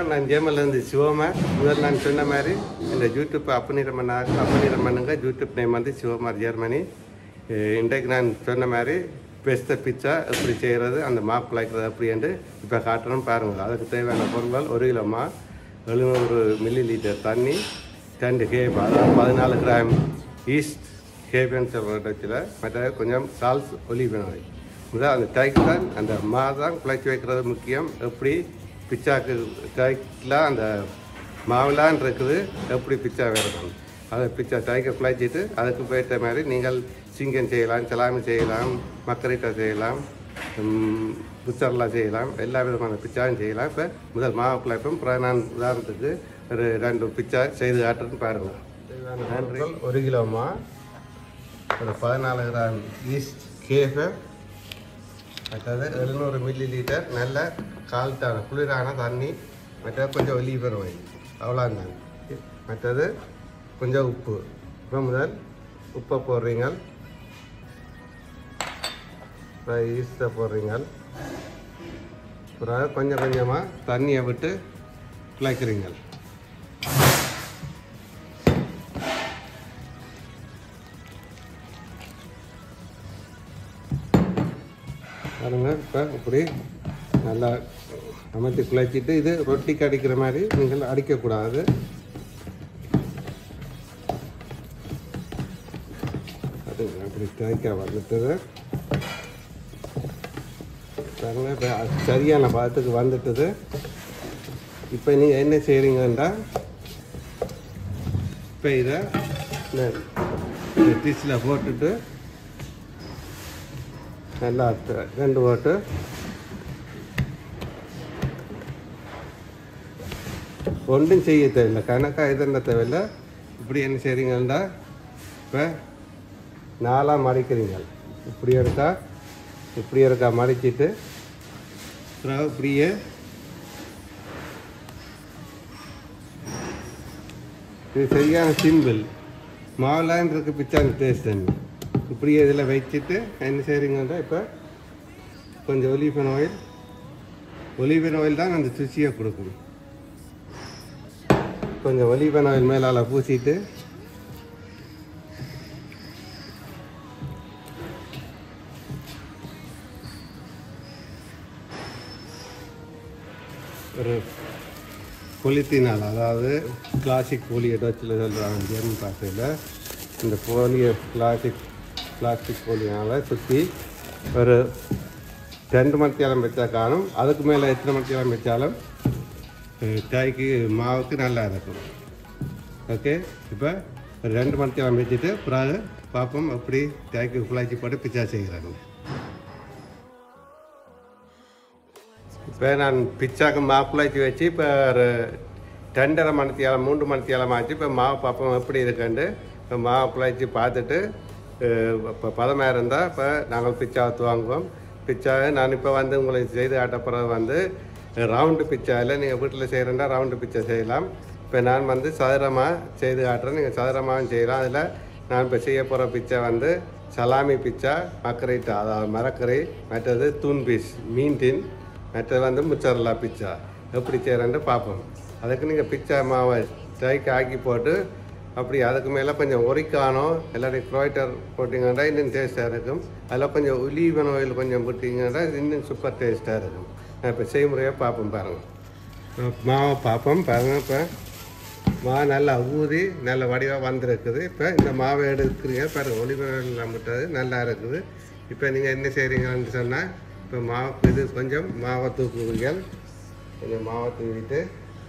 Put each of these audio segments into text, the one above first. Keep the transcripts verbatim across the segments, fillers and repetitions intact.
வணக்கம். நான் ஜேமல்லேருந்து சிவகுமார். முதல் நான் சொன்ன மாதிரி இந்த யூடியூப் அப்பனிடம் பண்ணாரு அப்பனிடம் பண்ணுங்க. யூடியூப் நேம் வந்து சிவகுமார் ஜெர்மனி. இன்றைக்கு நான் சொன்ன மாதிரி பெஸ்ட் பிச்சா எப்படி செய்கிறது, அந்த மாப் குழைக்கிறது அப்படின்ட்டு இப்போ காட்டணும் பாருங்கள். அதுக்கு தேவையான பொருட்கள் ஒரு கிலோ மா, எழுநூறு மில்லி லிட்டர் தண்ணி, ரெண்டு கேப், அதாவது பதினாலு கிராம் ஈஸ்ட் கேப்னு சொல்கிற வச்சில், மற்ற கொஞ்சம் சால்ஸ் ஒலிவ் ஆயில். முதல் அந்த டைக்கு தான் அந்த மா தான் குழைச்சி வைக்கிறது முக்கியம். எப்படி பிச்சாக்கு டைக்கில் அந்த மாவுலான் இருக்குது, எப்படி பிச்சா வேணும் அதை பிச்சா டைக்கை குழைச்சிட்டு அதுக்கு போயிட்ட மாதிரி நீங்கள் சிங்கன் செய்யலாம், சலாமி செய்யலாம், மக்கரிட்டா செய்யலாம், புச்சர்லாம் செய்யலாம், எல்லா விதமான பிச்சாவும் செய்யலாம். இப்போ முதல் மாவு குழைப்போம். அப்புறம் நான் உதாரணத்துக்கு ஒரு ரெண்டு பிச்சா செய்து காட்டுறேன்னு பாருங்கள். நன்றி. ஒரு கிலோ மா, ஒரு பதினாலு கிராம் ஈஸ்ட் கேஃபு, மற்றது எழுநூறு மில்லி லிட்டர் நல்ல கால்ட்டான குளிரான தண்ணி, மற்றது கொஞ்சம் ஒலிவ் ஆயில், அவ்வளோதான். மற்றது கொஞ்சம் உப்பு. இப்போ முதல் உப்பை போடுறீங்க, அப்புறம் ஈஸ்ட்டை போடுறீங்க, அப்புறம் கொஞ்சம் கொஞ்சமாக தண்ணியை விட்டு குழைக்கிறீங்க. பாருங்க, இப்போ இப்படி நல்லா அமைத்து குழைச்சிட்டு, இது ரொட்டிக்கு அடிக்கிற மாதிரி நீங்கள் அடிக்கக்கூடாது. அது அப்படி தேய்க்க வந்துட்டது பாருங்க. இப்போ சரியான பாதத்துக்கு வந்துட்டது. இப்போ நீங்கள் என்ன செய்கிறீங்கன்னா, இப்போ இதை இந்த டிஷ்ஷில் போட்டுட்டு நல்லா ரெண்டு ஓட்டு ஒன்றும் செய்ய தேவையில்லை, கணக்காக எதுன தேவையில்லை. இப்படி என்ன செய்கிறீங்கன்னா, இப்போ நாலாக மடிக்கிறீங்க. இப்படி இருக்கா இப்படி இருக்கா மடிச்சிட்டு, அப்புறம் இப்படியே இது சரியான சிம்பிள். மாவுலான் இருக்கு பிச்சான டேஸ்ட் தண்ணி. இப்படியே இதில் வச்சுட்டு என்ன செய்கிறீங்கன்னா, இப்போ கொஞ்சம் ஒலிவ் ஆயில் ஒலிவ் ஆயில் தான் அந்த ருசியை கொடுக்கும். கொஞ்சம் ஒலிவ் ஆயில் மேலால் பூசிட்டு, ஒரு பொலித்தீனால், அதாவது கிளாசிக் போலி இடத்துல சொல்கிறாங்க ஜெர்மன் பாஷையில், இந்த போலியை கிளாசிக் பிளாஸ்டிக் போலியால் சுற்றி ஒரு ரெண்டு மணித்தியாலம் வச்சா காணும். அதுக்கு மேலே எத்தனை மணித்தியாலம் வச்சாலும் டாய்க்கு மாவுக்கு நல்லா இருக்கும். ஓகே, இப்போ ஒரு ரெண்டு மணித்தியாலம் வச்சுட்டு பிறகு பார்ப்போம் அப்படி டாய்க்கு குழாய்ச்சி போட்டு பிச்சா செய்கிறாங்க. இப்போ நான் பிச்சாக்கு மாவு குழாய்ச்சி வச்சு இப்போ ஒரு ரெண்டரை மணித்தியாலம் மூன்று மணித்தியாலம் ஆச்சு. இப்போ மாவு பார்ப்போம் எப்படி இருக்குண்டு. இப்போ மாவு குழாய்ச்சி பார்த்துட்டு இப்போ பதமாக இருந்தால் இப்போ நாங்கள் பிச்சா வாங்குவோம். பிச்சாவை நான் இப்போ வந்து உங்களுக்கு செய்து காட்டப்புறம் வந்து ரவுண்டு பிச்சாவில் நீங்கள் வீட்டில் செய்கிறேன்னா ரவுண்டு பிச்சா செய்யலாம். இப்போ நான் வந்து சதுரமாக செய்து காட்டுறேன், நீங்கள் சதுரமாகவும் செய்யலாம். அதில் நான் இப்போ செய்ய போகிற பிச்சா வந்து சலாமி பிச்சா, மக்கரைட்டா அதாவது மரக்கரை, மற்றது தூண் பீஸ் மீன் டின், மற்றது வந்து முச்சரலா பிச்சா எப்படி செய்கிறேன்ட்டு பார்ப்போம். அதுக்கு நீங்கள் பிச்சா மாவை ட்ரைக்கு ஆக்கி போட்டு அப்படி அதுக்கு மேலே கொஞ்சம் ஒரிக்கானோ எல்லாத்தையும் க்ரோய்டர் போட்டிங்கன்னா இன்னும் டேஸ்ட்டாக இருக்கும். அதில் கொஞ்சம் ஒலிவ் ஆயில் கொஞ்சம் போட்டிங்கன்னா இன்னும் சூப்பர் டேஸ்ட்டாக இருக்கும். நான் இப்போ செய்முறையாக பார்ப்போம் பாருங்கள். மாவை பார்ப்போம் பாருங்கள். இப்போ மாவு நல்லா ஊறி நல்ல வடிவாக வந்துருக்குது. இப்போ இந்த மாவை எடுக்கிறீங்க பாருங்கள், ஒலிவ் ஆயில் நம்பிட்டது நல்லா இருக்குது. இப்போ நீங்கள் என்ன செய்கிறீங்கன்னு சொன்னால், இப்போ மாவு இது கொஞ்சம் மாவை தூக்குவீங்க. கொஞ்சம் மாவை தூக்கிட்டு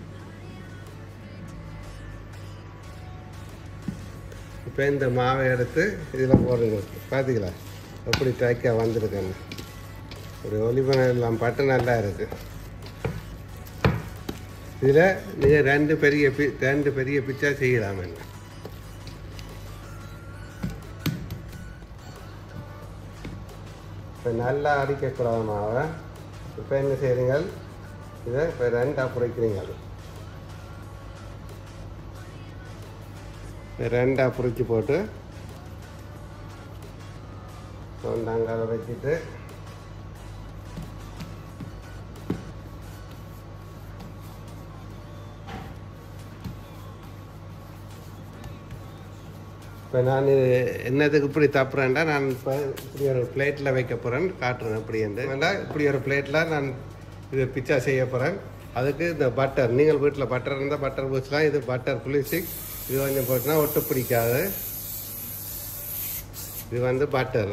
இப்போ இந்த மாவை எடுத்து இதில் போடுங்க. பார்த்தீங்களா எப்படி டைக்காக வந்திருக்கேன்னு. ஒரு ஒலிவ் ஆயில் பட்டு நல்லா இருக்குது. இதில் நீங்கள் ரெண்டு பெரிய பி ரெண்டு பெரிய பிச்சா செய்யலாம். என்ன இப்போ நல்லா அடிக்கக்கூடாது மாவை. இப்போ என்ன செய்கிறீங்க, இதை இப்போ ரெண்டாக புரிக்கிறீங்க. ரெண்டாக புரிச்சு போட்டு நாங்கள் வச்சுட்டு இப்போ நான் இது என்னதுக்கு இப்படி தப்புறேன்டா நான் இப்போ இப்படி ஒரு பிளேட்டில் வைக்க போகிறேன் காட்டுறேன் இப்படி என்று வேண்டாம் இப்படி ஒரு பிளேட்டில் நான் இது பிச்சா செய்ய போகிறேன். அதுக்கு இந்த பட்டர் நீங்கள் வீட்டில் பட்டர் இருந்தால் பட்டர் பூச்சலாம். இது பட்டர் புளிசிக் இது கொஞ்சம் போச்சுன்னா ஒட்டு பிடிக்காது. இது வந்து பட்டர்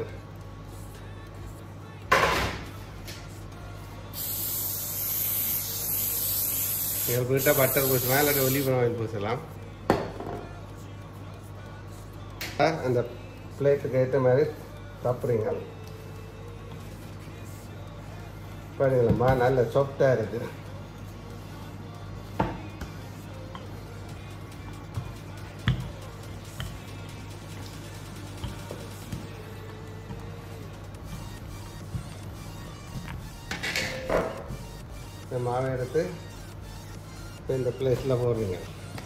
நீங்கள் வீட்டில் பட்டர் பூசலாம் இல்லாட்டி ஒலிவ் ஆயில் பூசலாம். அந்த பிளேட்டுக்கு ஏற்ற மாதிரி சாப்பிட்றீங்க பாருங்களம்மா நல்ல சாஃப்டாக இருக்குது. இந்த மாவை எடுத்து இந்த பிளேஸில் போடுறீங்க.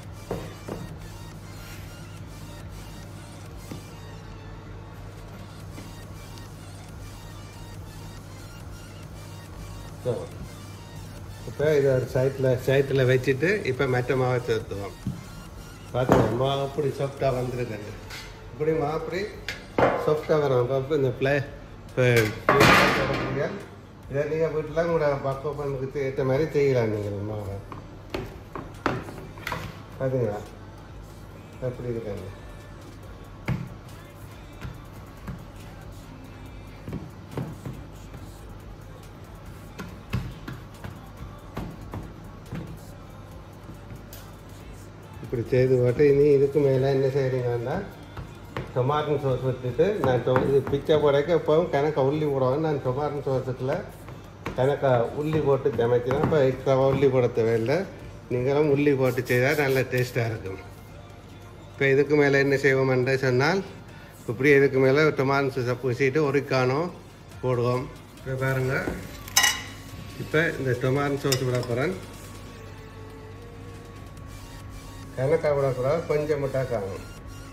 ஸோ இப்போ இதை ஒரு சைட்டில் சைட்டில் வச்சுட்டு இப்போ மெட்ட மாவை சேர்த்துவோம். பார்த்துங்க மாவு அப்படி சாஃப்டாக வந்துருக்காங்க. இப்படி மாவு அப்படி சாஃப்டாக வரும். அப்போ இந்த பிளே இப்போ இதை நீங்கள் வீட்டில் உங்களோட பக்குவனுக்கு ஏற்ற மாதிரி செய்யலாம். நீங்கள் மாவை பார்த்தீங்களா எப்படி இருக்காங்க. இப்படி செய்து போட்டு இனி இதுக்கு மேலே என்ன செய்கிறீங்கன்னா டொமாட்டோ சோஸ் விட்டுட்டு நான் டொ இது பிச்சை போடைக்க எப்போவும் கணக்கா உள்ளி போடுவேன். நான் டொமாட்டோ சோஸுக்குள்ள கணக்கா உள்ளி போட்டு சமைச்சினா இப்போ எக்ஸ்ட்ரா உள்ளி போட தேவையில்லை. நீங்களும் உள்ளி போட்டு செய்தால் நல்ல டேஸ்ட்டாக இருக்கும். இப்போ இதுக்கு மேலே என்ன செய்வோம்ன்ற சொன்னால் இப்படி இதுக்கு மேலே டொமாட்டோ சோஸை பூசிட்டு ஒரிக்கானோ போடுவோம். இப்போ பாருங்கள் இப்போ இந்த டொமாட்டோ சோஸ் விட போகிறேன். கணக்கா விடக்கூடாது, கொஞ்சம் மட்டும் காணும்.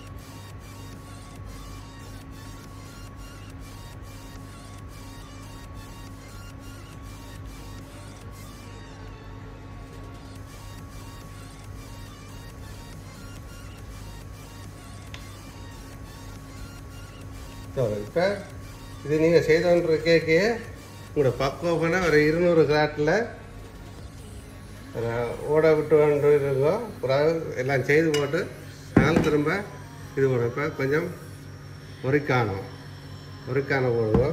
இப்போ இது நீங்கள் செய்தோன்ற கேக்கு உங்களோட பக்குவம்னா ஒரு இருநூறு கிராட்டில் ஓட விட்டு கொண்டு இருக்கோம். அப்புறம் எல்லாம் செய்து போட்டு நாள் திரும்ப இது போடுவோம். இப்போ கொஞ்சம் ஒரிக்கானோ ஒரிக்கானோ போடுவோம்.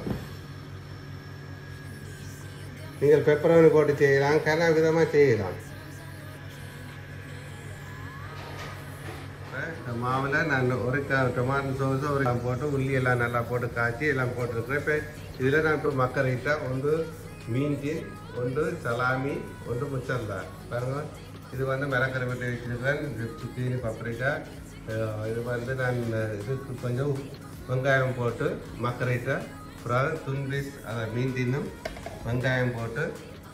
நீங்கள் பெப்பரோனி போட்டு செய்யலாம், கன விதமாக செய்யலாம். இந்த மாவில் நான் ஒரிக்கா டொமாட்டோ சோஸு ஒரு போட்டு உள்ளி எல்லாம் நல்லா போட்டு காய்ச்சி எல்லாம் போட்டுருக்குறேன். இப்போ இதில் நான் இப்போ மக்கரைட்டா ஒன்று மீன்டி ஒன்று சலாமி ஒன்று முச்சல்லா பாருங்க. இது வந்து மிளகரை வெட்டி வச்சுருக்கேன். இது சுத்தீனி பப்ரிக்கா. இது வந்து நான் இதுக்கு கொஞ்சம் வெங்காயம் போட்டு மக்கரைட்டா அப்புறம் துன்பீஸ் அதை மீன்டின்னும் வெங்காயம் போட்டு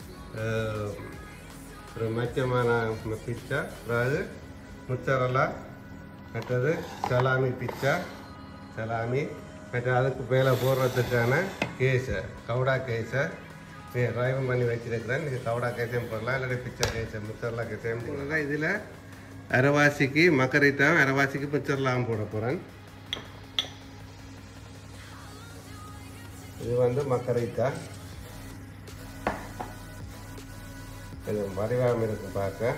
ஒரு மச்சமான பிச்சா அதாவது முச்சரலா மற்றது சலாமி பிச்சா சலாமி மற்ற அதுக்கு மேலே போடுறதுக்கான கேஸை கவுடா கேஸை ட்ரைவம் பண்ணி வச்சுருக்கிறேன். நீங்கள் கவுடா கேசையும் போடலாம் இல்லாட்டி பிச்சா கேசை முச்சர்லா கேசையும் போடலாம். இதில் அரைவாசிக்கு மக்கரைட்டாவும் அரைவாசிக்கு முச்சர்லாம் போட போகிறேன். இது வந்து மக்கரைட்டா இது வடிவாமல் இருக்கு பார்க்க.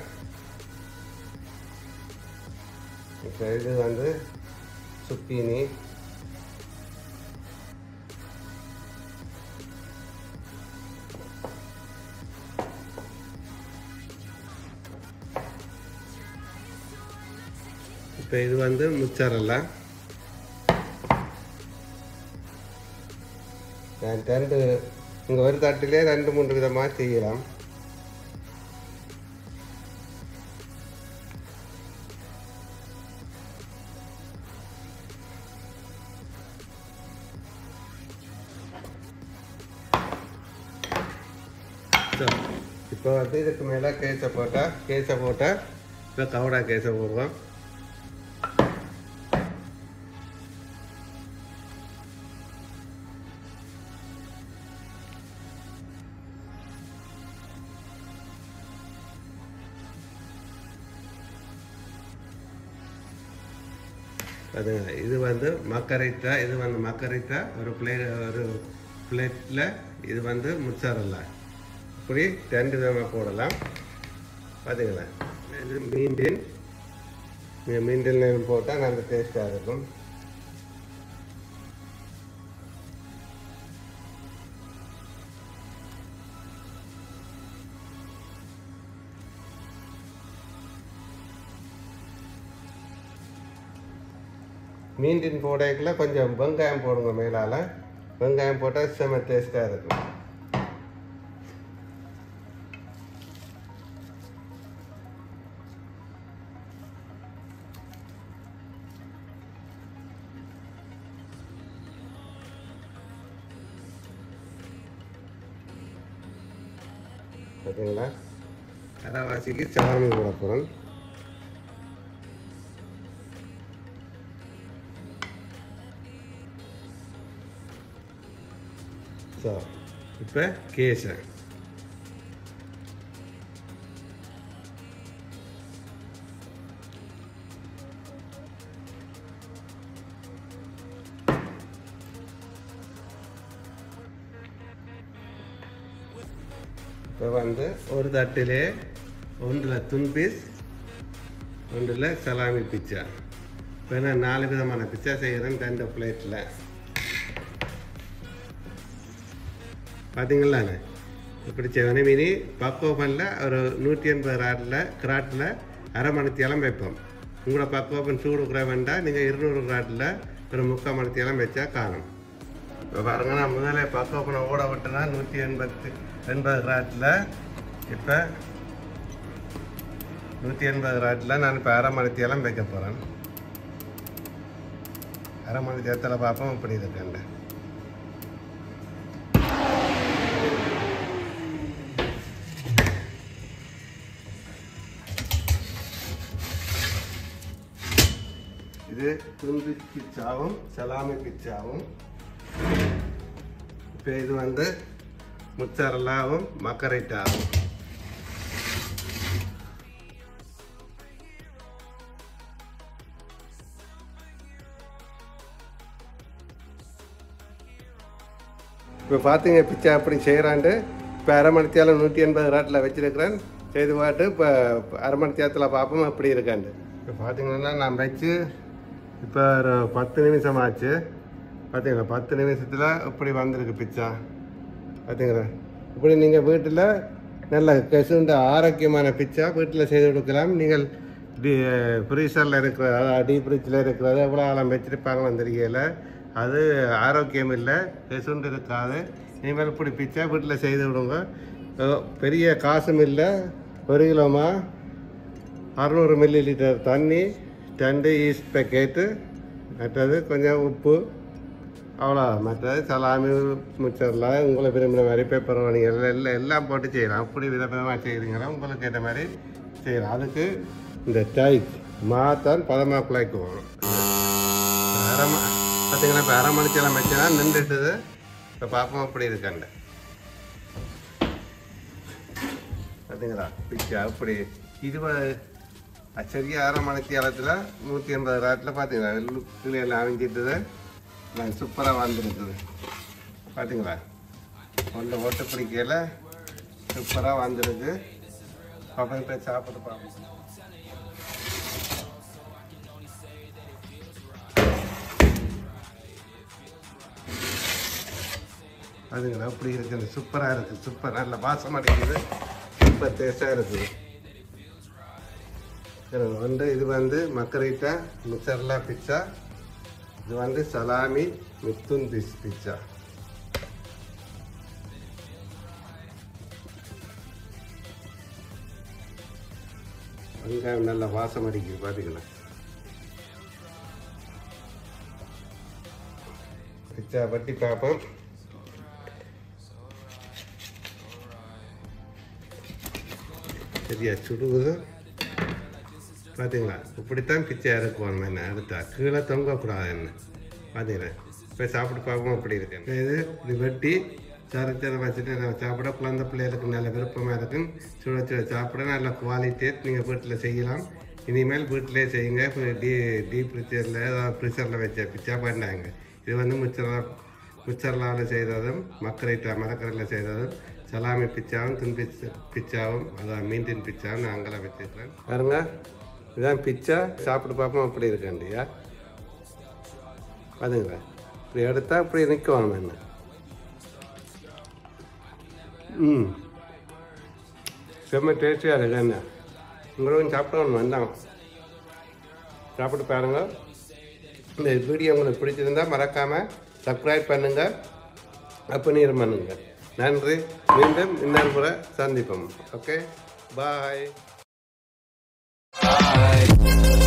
இப்போ இது வந்து சுக்கீனி இப்போ இது வந்து முச்சரல்லா. ரெண்டு இங்கே ஒரு தட்டிலே ரெண்டு மூன்று விதமாக செய்யலாம். இப்போ வந்து இதுக்கு மேலே கேசை போட்டால் கேசை போட்டால் இப்போ கவுடா கேசை போடுவோம். அதுங்க இது வந்து மக்கரைட்டா, இது வந்து மக்கரைட்டா ஒரு பிளேட் ஒரு பிளேட்டில் இது வந்து முச்சாரல்ல இப்படி ரெண்டு விதமாக போடலாம். பார்த்தீங்களா, இது மீண்டின் மீண்டின் போட்டால் நல்ல டேஸ்ட்டாக இருக்கும். மீண்டின் போடைக்குள்ள கொஞ்சம் வெங்காயம் போடுங்க மேலால். வெங்காயம் போட்டால் செம்ம டேஸ்ட்டாக இருக்கும். பார்த்தீங்களா, அரைவாசிக்கு சாமி போட போகிறோம். ஸோ இப்போ கேசன் இப்போ வந்து ஒரு தட்டிலே ஒன்றில் துன்பீஸ் ஒன்றில் சலாமி பிச்சா. இப்போ நான் நாலு விதமான பிச்சா செய்கிறேன் ரெண்டு பிளேட்டில். பார்த்தீங்களாண்ணே இப்படி செய்வேன். மீனி பக்கோபனில் ஒரு நூற்றி எண்பது ராட்டில் கிராட்டில் அரை மணித்தியாலம் வைப்போம். உங்களோட பக்கோபன் சூடு கூட வேண்டாம், நீங்கள் இருநூறு கிராட்டில் ஒரு முக்கால் மணித்தியாலம் வச்சா காணும். இப்போ பாருங்க, நான் முதல்ல பக்கோபனை ஓட விட்டுனா நூற்றி எண்பத்து எண்பது கிராட்டில். இப்போ நூற்றி எண்பது கிராட்டில் நான் இப்போ அரை மணித்தியாலம் வைக்க போகிறேன். அரை மணித்தியாலத்தில் பார்ப்போம் இப்படி இருக்கேன். இது துண்டு பிச்சாவும் சலாமி பிச்சாவும். இப்போ இது வந்து முச்சரல்லாவும் மக்கரைட்டாவும். இப்போ பார்த்தீங்க பிச்சா அப்படி செய்கிறாண்டு. இப்போ அரை மணித்தியாலம் நூற்றி எண்பது ராட்டில் வச்சுருக்கிறேன். செய்து பாட்டு இப்போ அரை மணித்தியாலத்தில் பார்ப்போம் எப்படி இருக்காண்டு. இப்போ பார்த்தீங்கன்னா நான் வச்சு இப்போ ஒரு பத்து நிமிஷம் ஆச்சு. பார்த்தீங்களா, பத்து நிமிஷத்தில் இப்படி வந்திருக்கு பிச்சா. பார்த்தீங்களா, இப்படி நீங்கள் வீட்டில் நல்ல கசுண்ட ஆரோக்கியமான பிச்சா வீட்டில் செய்து கொடுக்கலாம். நீங்கள் டி ஃப்ரீசரில் இருக்கிற அதாவது டீப் ஃப்ரிட்ஜில் இருக்கிறது எவ்வளோ ஆழம் வச்சுருப்பாங்கன்னு தெரியல. அது ஆரோக்கியம் இல்லை, கசுண்டு இருக்காது. நீங்கள் இப்படி பிச்சா வீட்டில் செய்து விடுங்க. பெரிய காசும் இல்லை. ஒரு கிலோமா அறுநூறு மில்லி லிட்டர் தண்ணி, ரெண்டு ஈஸ்ட் பேக்கெட்டு, மற்றது கொஞ்சம் உப்பு, அவ்வளோ. மற்றது சலாமி முச்சரில் உங்களை விரும்பின மாதிரி பேப்பர் வணிகள் எல்லாம் எல்லாம் போட்டு செய்யலாம். அப்படி வித விதமாக செய்கிறீங்களா உங்களுக்கு ஏற்ற மாதிரி செய்யலாம். அதுக்கு இந்த டைக் மாத்தான் பதமாக குழைக்கு போகணும். அரை ம பார்த்தீங்கன்னா இப்போ அரை மணிக்கெல்லாம் வச்சுனா நின்றுட்டுது. இப்போ பார்ப்போம் அப்படி இருக்காண்ட. பார்த்தீங்களா பிச்சா அப்படி இருபது சரியா அரை மணிக்கு காலத்தில் நூற்றி எண்பது ராட்டில் பார்த்தீங்களா கீழே எல்லாம் அவிஞ்சிட்டுது. நான் சூப்பராக வந்துருக்குது. பார்த்தீங்களா, ஒன்றை ஓட்டு பிடிக்கையில் சூப்பராக வந்துருக்கு. அப்போ இப்போ சாப்பிட்டு பார்ப்போம். அதுங்களா அப்படி இருக்குது, சூப்பராக இருக்குது. சூப்பர், நல்ல வாசம் அடிக்குது, சூப்பர் டேஸ்டாக இருக்குது. வந்து இது வந்து மக்கரைட்டா முச்சர்லா பிச்சா. இது வந்து சலாமி மித்துன் பிஸ் பிச்சா. வெங்காயம் நல்ல வாசம் அடிக்குது. பார்த்தீங்களா, பிச்சா பட்டி பார்ப்போம். சரியா சுடுகுது. பார்த்தீங்களா, இப்படித்தான் பிச்சை இறக்குவாங்க. என்ன அடுத்தா கீழே தொங்கக்கூடாது. என்ன பார்த்தீங்களா, இப்போ சாப்பிட்டு பார்ப்போம் அப்படி இருக்கேன். இது இது வெட்டி சரச்சரை வச்சுட்டு நம்ம சாப்பிட குழந்தை பிள்ளைகளுக்கு நல்ல விருப்பமாக இருக்கும். சுட சுட சாப்பிட நல்ல குவாலிட்டியாக நீங்கள் வீட்டில் செய்யலாம். இனிமேல் வீட்டிலே செய்யுங்க. இப்போ டீ டீப் ஃப்ரிட்ஜரில் ஏதாவது ஃப்ரிட்ஜரில் வச்ச பிச்சா பண்ணாங்க. இது வந்து முச்சரா முச்சரலாவில் செய்ததும் மக்கரைட்டா மரக்கரையில் செய்ததும் சலாமி பிச்சாவும் துன் பிச்சா பிச்சாவும் அதான் மீன்டின் பிச்சாவும் நான் அங்கெல்லாம் வச்சுருக்கேன். பாருங்க, இதுதான் பிச்சா. சாப்பிட்டு பார்ப்போம் அப்படி இருக்காண்டியா. அதுங்களா இப்படி எடுத்தால் இப்படி நிற்கணும் என்ன. ம் செம்ம டேஸ்டியாக இருக்கு என்ன. உங்களும் சாப்பிடணும் வேண்டாம், சாப்பிட்டு பாருங்க. இந்த வீடியோ உங்களுக்கு பிடிச்சிருந்தால் மறக்காமல் சப்ஸ்கிரைப் பண்ணுங்கள், அப்பனீர் பண்ணுங்கள். நன்றி. மீண்டும் இன்னொரு முறை சந்திப்போம். ஓகே, பாய்.